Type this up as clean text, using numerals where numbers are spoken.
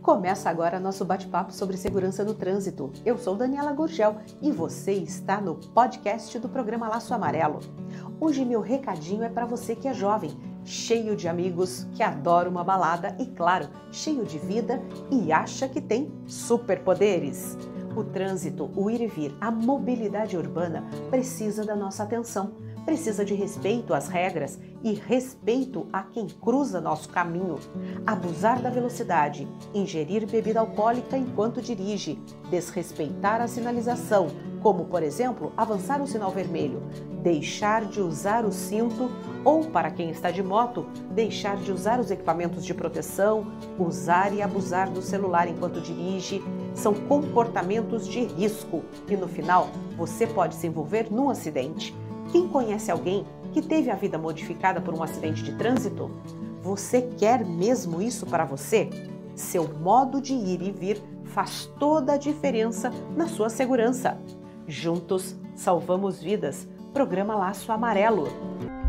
Começa agora nosso bate-papo sobre segurança no trânsito. Eu sou Daniela Gurgel e você está no podcast do programa Laço Amarelo. Hoje meu recadinho é para você que é jovem, cheio de amigos, que adora uma balada e, claro, cheio de vida e acha que tem superpoderes. O trânsito, o ir e vir, a mobilidade urbana precisa da nossa atenção. Precisa de respeito às regras e respeito a quem cruza nosso caminho. Abusar da velocidade, ingerir bebida alcoólica enquanto dirige, desrespeitar a sinalização, como, por exemplo, avançar o sinal vermelho, deixar de usar o cinto ou, para quem está de moto, deixar de usar os equipamentos de proteção, usar e abusar do celular enquanto dirige, são comportamentos de risco e, no final, você pode se envolver num acidente. Quem conhece alguém que teve a vida modificada por um acidente de trânsito? Você quer mesmo isso para você? Seu modo de ir e vir faz toda a diferença na sua segurança. Juntos, salvamos vidas. Programa Laço Amarelo.